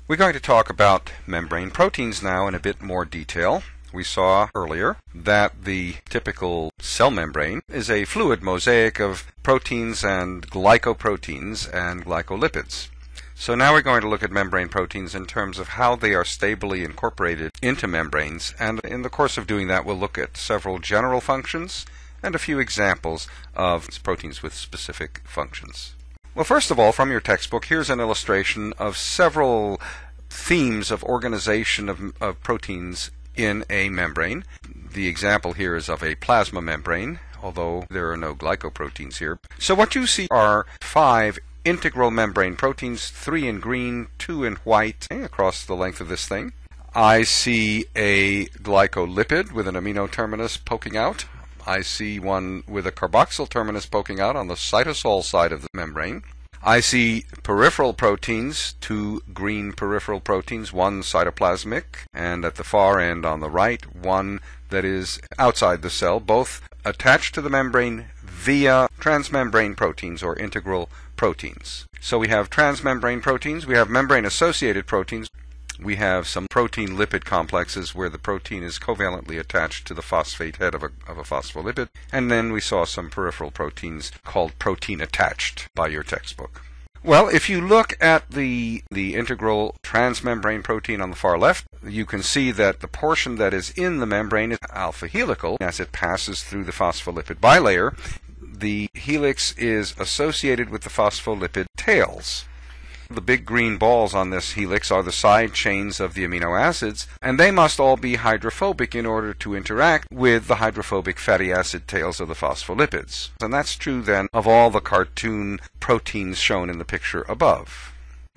We're going to talk about membrane proteins now in a bit more detail. We saw earlier that the typical cell membrane is a fluid mosaic of proteins and glycoproteins and glycolipids. So now we're going to look at membrane proteins in terms of how they are stably incorporated into membranes, and in the course of doing that we'll look at several general functions and a few examples of proteins with specific functions. Well, first of all, from your textbook, here's an illustration of several themes of organization of proteins in a membrane. The example here is of a plasma membrane, although there are no glycoproteins here. So what you see are 5 integral membrane proteins, 3 in green, 2 in white, across the length of this thing. I see a glycolipid with an amino terminus poking out. I see one with a carboxyl terminus poking out on the cytosol side of the membrane. I see peripheral proteins, 2 green peripheral proteins, one cytoplasmic, and at the far end on the right, one that is outside the cell, both attached to the membrane via transmembrane proteins or integral proteins. So we have transmembrane proteins, we have membrane-associated proteins, we have some protein-lipid complexes where the protein is covalently attached to the phosphate head of a phospholipid, and then we saw some peripheral proteins called protein-attached by your textbook. Well, if you look at the integral transmembrane protein on the far left, you can see that the portion that is in the membrane is alpha helical. As it passes through the phospholipid bilayer, the helix is associated with the phospholipid tails. The big green balls on this helix are the side chains of the amino acids, and they must all be hydrophobic in order to interact with the hydrophobic fatty acid tails of the phospholipids. And that's true then of all the cartoon proteins shown in the picture above.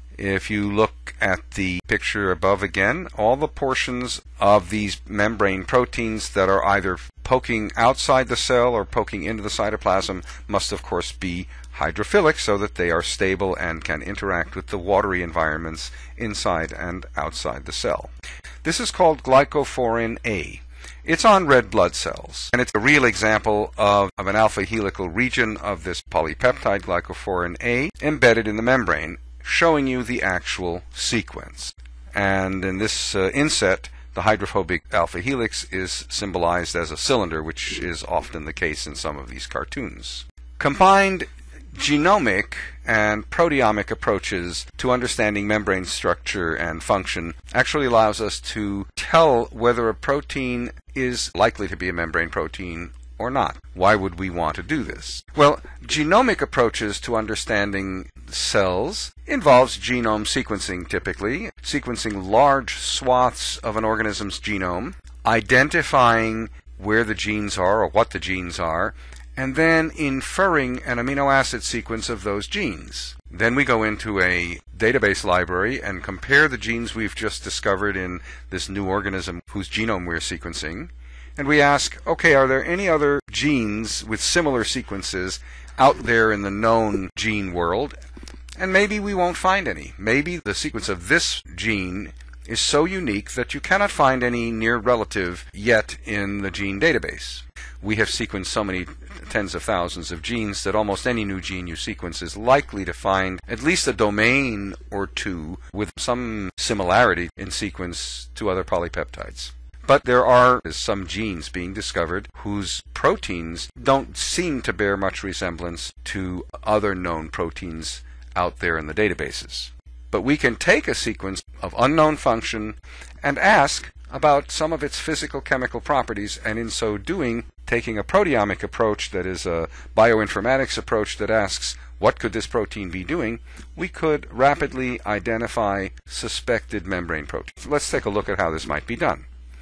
If you look at the picture above again, all the portions of these membrane proteins that are either poking outside the cell or poking into the cytoplasm must of course be hydrophilic so that they are stable and can interact with the watery environments inside and outside the cell. This is called glycophorin A. It's on red blood cells, and it's a real example of an alpha helical region of this polypeptide glycophorin A embedded in the membrane, showing you the actual sequence. And in this inset, the hydrophobic alpha helix is symbolized as a cylinder, which is often the case in some of these cartoons. Combined genomic and proteomic approaches to understanding membrane structure and function actually allows us to tell whether a protein is likely to be a membrane protein or not. Why would we want to do this? Well, genomic approaches to understanding cells involves genome sequencing typically, sequencing large swaths of an organism's genome, identifying where the genes are or what the genes are, and then inferring an amino acid sequence of those genes. Then we go into a database library and compare the genes we've just discovered in this new organism whose genome we're sequencing, and we ask, okay, are there any other genes with similar sequences out there in the known gene world? And maybe we won't find any. Maybe the sequence of this gene is so unique that you cannot find any near relative yet in the gene database. We have sequenced so many tens of thousands of genes that almost any new gene you sequence is likely to find at least a domain or two with some similarity in sequence to other polypeptides. But there are some genes being discovered whose proteins don't seem to bear much resemblance to other known proteins out there in the databases. But we can take a sequence of unknown function and ask about some of its physical-chemical properties, and in so doing, taking a proteomic approach that is a bioinformatics approach that asks, what could this protein be doing? We could rapidly identify suspected membrane proteins. Let's take a look at how this might be done.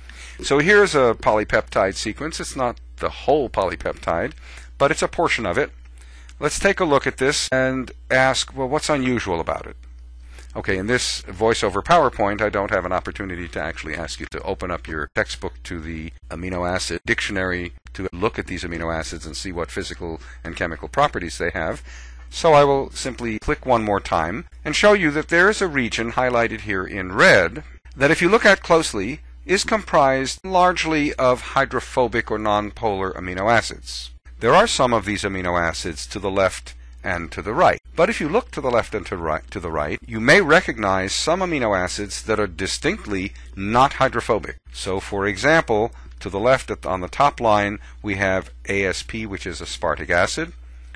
So here's a polypeptide sequence. It's not the whole polypeptide, but it's a portion of it. Let's take a look at this and ask, well, what's unusual about it? Okay, in this voice-over PowerPoint, I don't have an opportunity to actually ask you to open up your textbook to the amino acid dictionary to look at these amino acids and see what physical and chemical properties they have. So I will simply click one more time and show you that there is a region highlighted here in red that, if you look at closely, is comprised largely of hydrophobic or nonpolar amino acids. There are some of these amino acids to the left and to the right. But if you look to the left and to the right, you may recognize some amino acids that are distinctly not hydrophobic. So, for example, to the left on the top line, we have ASP, which is aspartic acid,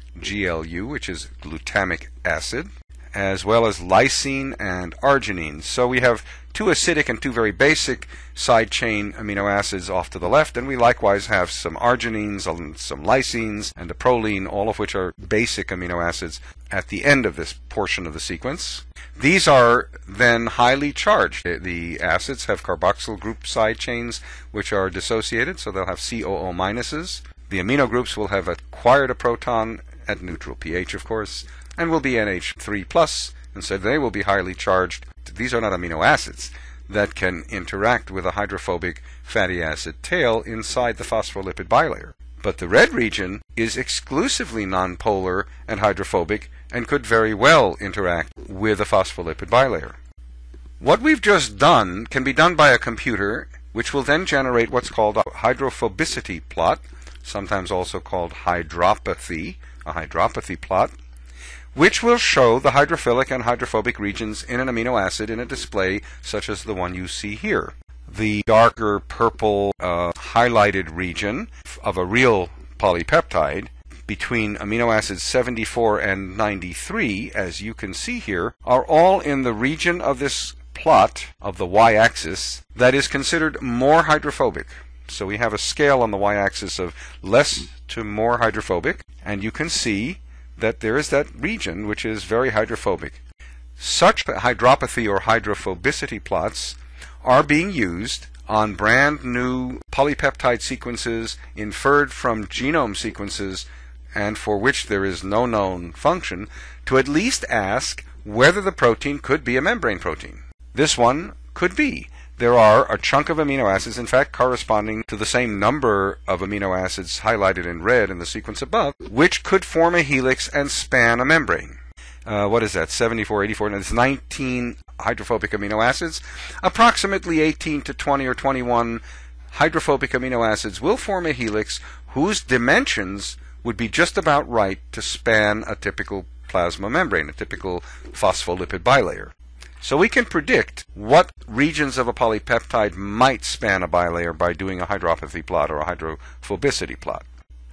GLU, which is glutamic acid, as well as lysine and arginine. So we have two acidic and two very basic side chain amino acids off to the left, and we likewise have some arginines and some lysines and a proline, all of which are basic amino acids at the end of this portion of the sequence. These are then highly charged. The acids have carboxyl group side chains which are dissociated, so they'll have COO minuses. The amino groups will have acquired a proton at neutral pH, of course, and will be NH3+, and so they will be highly charged. These are not amino acids that can interact with a hydrophobic fatty acid tail inside the phospholipid bilayer. But the red region is exclusively nonpolar and hydrophobic and could very well interact with a phospholipid bilayer. What we've just done can be done by a computer, which will then generate what's called a hydrophobicity plot, sometimes also called hydropathy, a hydropathy plot, which will show the hydrophilic and hydrophobic regions in an amino acid in a display such as the one you see here. The darker purple highlighted region of a real polypeptide between amino acids 74 and 93, as you can see here, are all in the region of this plot of the y-axis that is considered more hydrophobic. So we have a scale on the y-axis of less to more hydrophobic, and you can see that there is that region which is very hydrophobic. Such hydropathy or hydrophobicity plots are being used on brand new polypeptide sequences inferred from genome sequences and for which there is no known function, to at least ask whether the protein could be a membrane protein. This one could be. There are a chunk of amino acids, in fact, corresponding to the same number of amino acids highlighted in red in the sequence above, which could form a helix and span a membrane. What is that? 74, 84, and it's 19 hydrophobic amino acids. Approximately 18 to 20 or 21 hydrophobic amino acids will form a helix whose dimensions would be just about right to span a typical plasma membrane, a typical phospholipid bilayer. So we can predict what regions of a polypeptide might span a bilayer by doing a hydropathy plot or a hydrophobicity plot.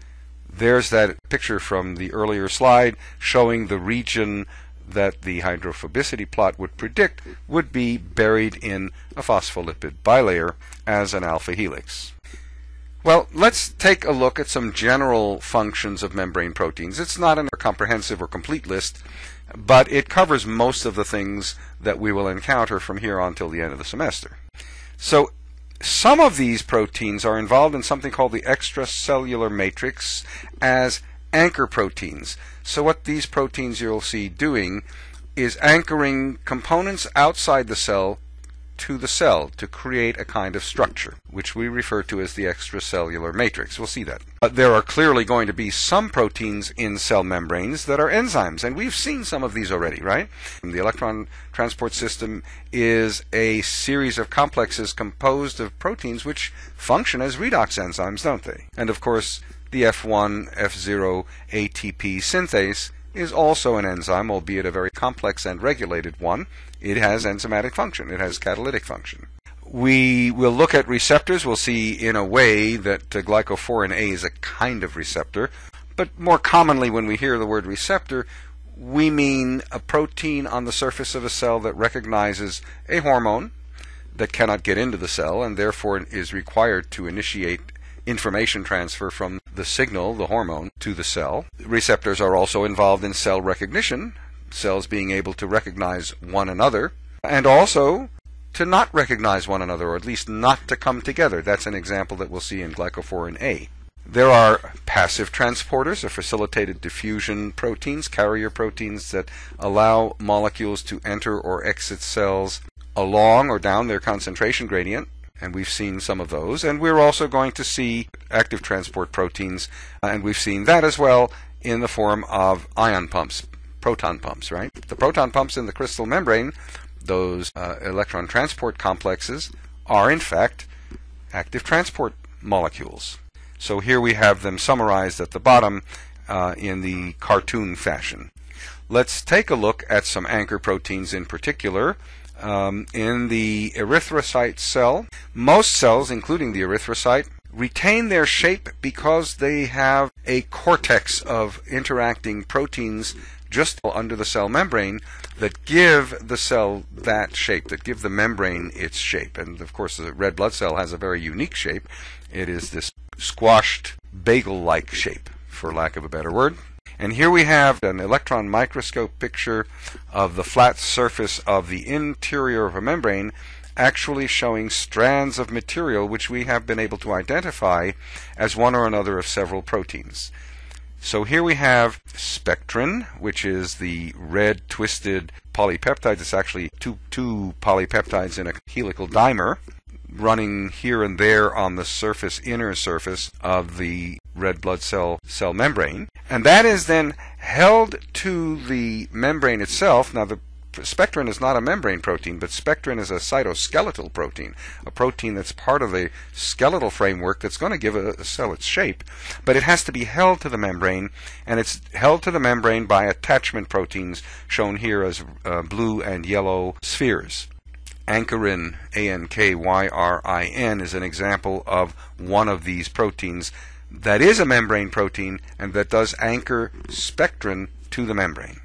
There's that picture from the earlier slide showing the region that the hydrophobicity plot would predict would be buried in a phospholipid bilayer as an alpha helix. Well, let's take a look at some general functions of membrane proteins. It's not a comprehensive or complete list, but it covers most of the things that we will encounter from here on till the end of the semester. So some of these proteins are involved in something called the extracellular matrix as anchor proteins. So what these proteins you'll see doing is anchoring components outside the cell to create a kind of structure, which we refer to as the extracellular matrix. We'll see that. There are clearly going to be some proteins in cell membranes that are enzymes, and we've seen some of these already, right? The electron transport system is a series of complexes composed of proteins which function as redox enzymes, don't they? And of course, the F1, F0 ATP synthase is also an enzyme, albeit a very complex and regulated one. It has enzymatic function. It has catalytic function. We will look at receptors. We'll see in a way that glycophorin A is a kind of receptor. But more commonly when we hear the word receptor, we mean a protein on the surface of a cell that recognizes a hormone that cannot get into the cell and therefore is required to initiate information transfer from the signal, the hormone, to the cell. Receptors are also involved in cell recognition, cells being able to recognize one another, and also to not recognize one another, or at least not to come together. That's an example that we'll see in glycophorin A. There are passive transporters, or facilitated diffusion proteins, carrier proteins that allow molecules to enter or exit cells along or down their concentration gradient. And we've seen some of those. And we're also going to see active transport proteins, and we've seen that as well in the form of ion pumps, proton pumps, right? The proton pumps in the crystal membrane, those electron transport complexes, are in fact active transport molecules. So here we have them summarized at the bottom in the cartoon fashion. let's take a look at some anchor proteins in particular. In the erythrocyte cell, most cells, including the erythrocyte, retain their shape because they have a cortex of interacting proteins just under the cell membrane that give the cell that shape, that give the membrane its shape. And of course, the red blood cell has a very unique shape. It is this squashed bagel-like shape, for lack of a better word. And here we have an electron microscope picture of the flat surface of the interior of a membrane, actually showing strands of material which we have been able to identify as one or another of several proteins. So here we have spectrin, which is the red twisted polypeptide. It's actually two polypeptides in a helical dimer running here and there on the surface, inner surface of the red blood cell membrane. And that is then held to the membrane itself. Now, the spectrin is not a membrane protein, but spectrin is a cytoskeletal protein, a protein that's part of the skeletal framework that's going to give a cell its shape. But it has to be held to the membrane, and it's held to the membrane by attachment proteins shown here as blue and yellow spheres. Ankyrin, A-N-K-Y-R-I-N, is an example of one of these proteins that is a membrane protein and that does anchor spectrin to the membrane.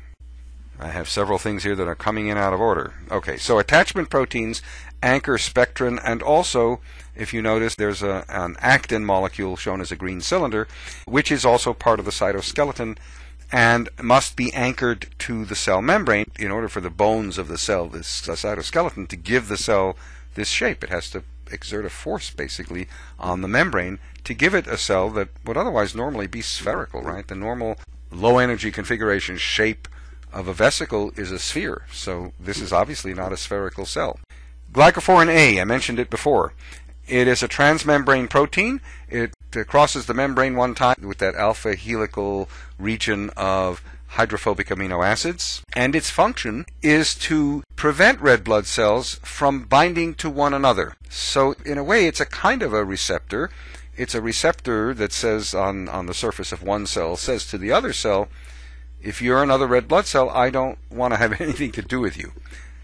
I have several things here that are coming in out of order. Okay, so attachment proteins anchor spectrin, and also, if you notice, there's an actin molecule shown as a green cylinder, which is also part of the cytoskeleton and must be anchored to the cell membrane in order for the bones of the cell, this cytoskeleton, to give the cell this shape. It has to exert a force, basically, on the membrane to give it a cell that would otherwise normally be spherical, right? The normal low-energy configuration shape of a vesicle is a sphere, so this is obviously not a spherical cell. Glycophorin A, I mentioned it before. It is a transmembrane protein. It crosses the membrane one time with that alpha helical region of hydrophobic amino acids, and its function is to prevent red blood cells from binding to one another. So in a way, it's a kind of a receptor. It's a receptor that says on the surface of one cell, says to the other cell, if you're another red blood cell, I don't want to have anything to do with you.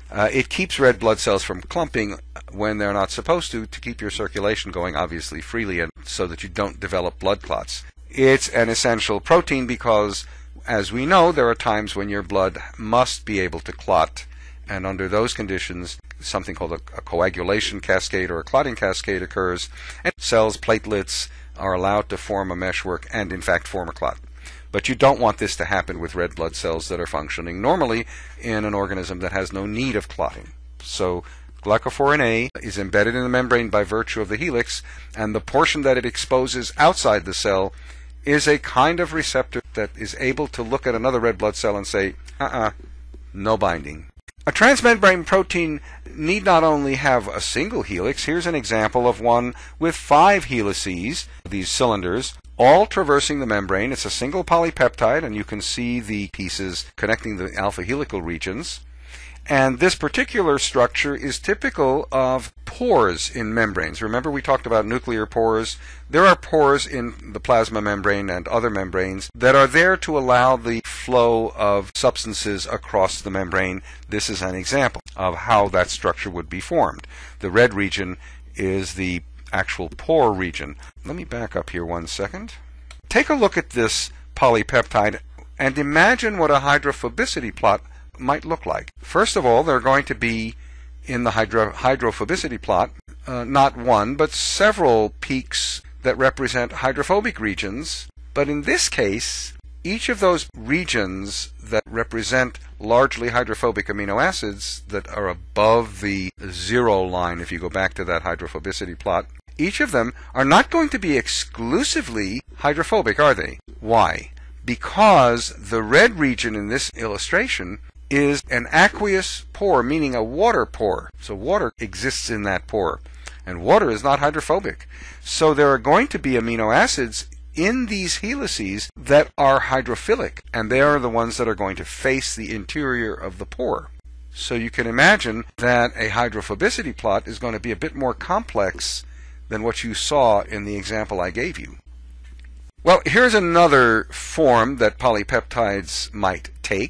It keeps red blood cells from clumping when they're not supposed to keep your circulation going, obviously, freely, and so that you don't develop blood clots. It's an essential protein because, as we know, there are times when your blood must be able to clot, and under those conditions, something called a coagulation cascade or a clotting cascade occurs, and cells, platelets, are allowed to form a meshwork and, in fact, form a clot. But you don't want this to happen with red blood cells that are functioning normally in an organism that has no need of clotting. So glycophorin A is embedded in the membrane by virtue of the helix, and the portion that it exposes outside the cell is a kind of receptor that is able to look at another red blood cell and say, no binding. A transmembrane protein need not only have a single helix. Here's an example of one with 5 helices, these cylinders, all traversing the membrane. It's a single polypeptide, and you can see the pieces connecting the alpha helical regions. And this particular structure is typical of pores in membranes. Remember, we talked about nuclear pores. There are pores in the plasma membrane and other membranes that are there to allow the flow of substances across the membrane. This is an example of how that structure would be formed. The red region is the actual pore region. Let me back up here one second. Take a look at this polypeptide and imagine what a hydrophobicity plot might look like. First of all, there are going to be in the hydrophobicity plot not one, but several peaks that represent hydrophobic regions. But in this case, each of those regions that represent largely hydrophobic amino acids that are above the 0 line, if you go back to that hydrophobicity plot, each of them are not going to be exclusively hydrophobic, are they? Why? Because the red region in this illustration is an aqueous pore, meaning a water pore. So water exists in that pore, and water is not hydrophobic. So there are going to be amino acids in these helices that are hydrophilic, and they are the ones that are going to face the interior of the pore. So you can imagine that a hydrophobicity plot is going to be a bit more complex than what you saw in the example I gave you. Well, here's another form that polypeptides might take.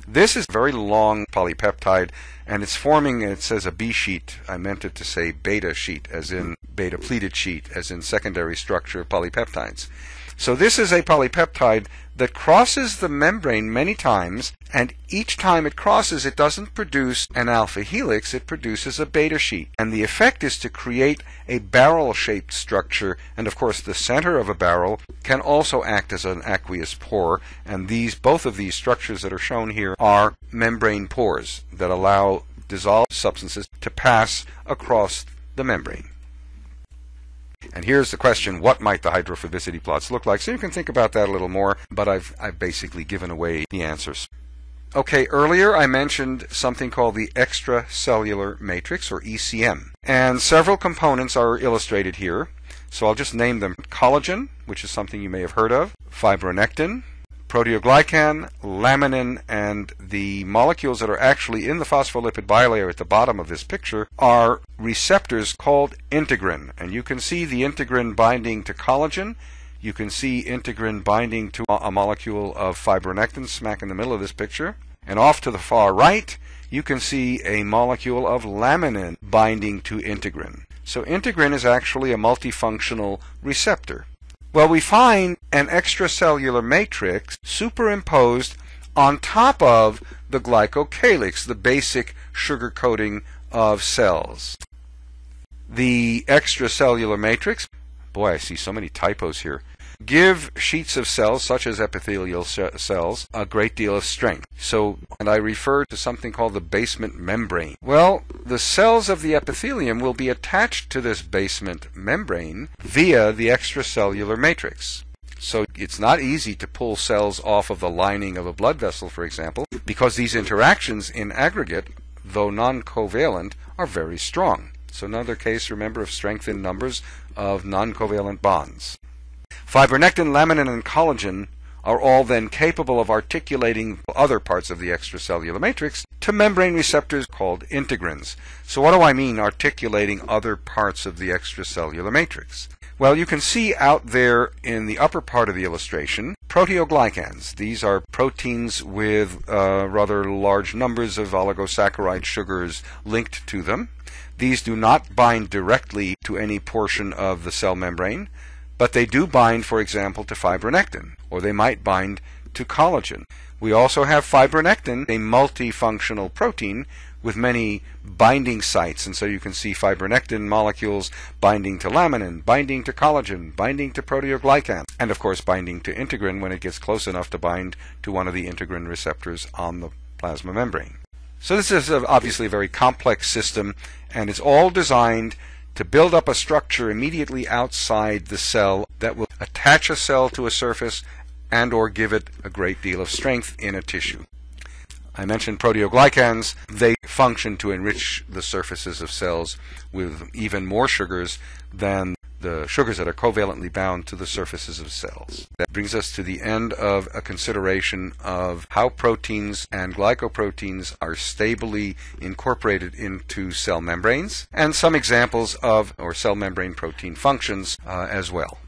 This is a very long polypeptide, and it's forming, it says a B sheet. I meant it to say beta sheet, as in beta pleated sheet, as in secondary structure of polypeptides. So this is a polypeptide that crosses the membrane many times, and each time it crosses, it doesn't produce an alpha helix, it produces a beta sheet. And the effect is to create a barrel-shaped structure, and of course the center of a barrel can also act as an aqueous pore, and both of these structures that are shown here are membrane pores that allow dissolved substances to pass across the membrane. And here's the question, what might the hydrophobicity plots look like? So you can think about that a little more, but I've basically given away the answers. Okay, earlier I mentioned something called the extracellular matrix, or ECM. And several components are illustrated here. So I'll just name them. Collagen, which is something you may have heard of, fibronectin, proteoglycan, laminin, and the molecules that are actually in the phospholipid bilayer at the bottom of this picture are receptors called integrin. And you can see the integrin binding to collagen. You can see integrin binding to a molecule of fibronectin smack in the middle of this picture. And off to the far right, you can see a molecule of laminin binding to integrin. So integrin is actually a multifunctional receptor. Well, we find an extracellular matrix superimposed on top of the glycocalyx, the basic sugar coating of cells. The extracellular matrix, boy, I see so many typos here, give sheets of cells, such as epithelial cells, a great deal of strength. And I refer to something called the basement membrane. Well, the cells of the epithelium will be attached to this basement membrane via the extracellular matrix. So it's not easy to pull cells off of the lining of a blood vessel, for example, because these interactions in aggregate, though non-covalent, are very strong. So another case, remember, of strength in numbers of non-covalent bonds. Fibronectin, laminin, and collagen are all then capable of articulating other parts of the extracellular matrix to membrane receptors called integrins. So what do I mean, articulating other parts of the extracellular matrix? Well, you can see out there in the upper part of the illustration proteoglycans. These are proteins with rather large numbers of oligosaccharide sugars linked to them. These do not bind directly to any portion of the cell membrane, but they do bind, for example, to fibronectin, or they might bind to collagen. We also have fibronectin, a multifunctional protein with many binding sites, and so you can see fibronectin molecules binding to laminin, binding to collagen, binding to proteoglycan, and of course binding to integrin when it gets close enough to bind to one of the integrin receptors on the plasma membrane. So this is obviously a very complex system, and it's all designed to build up a structure immediately outside the cell that will attach a cell to a surface and or give it a great deal of strength in a tissue. I mentioned proteoglycans. They function to enrich the surfaces of cells with even more sugars than the sugars that are covalently bound to the surfaces of cells. That brings us to the end of a consideration of how proteins and glycoproteins are stably incorporated into cell membranes, and some examples of cell membrane protein functions as well.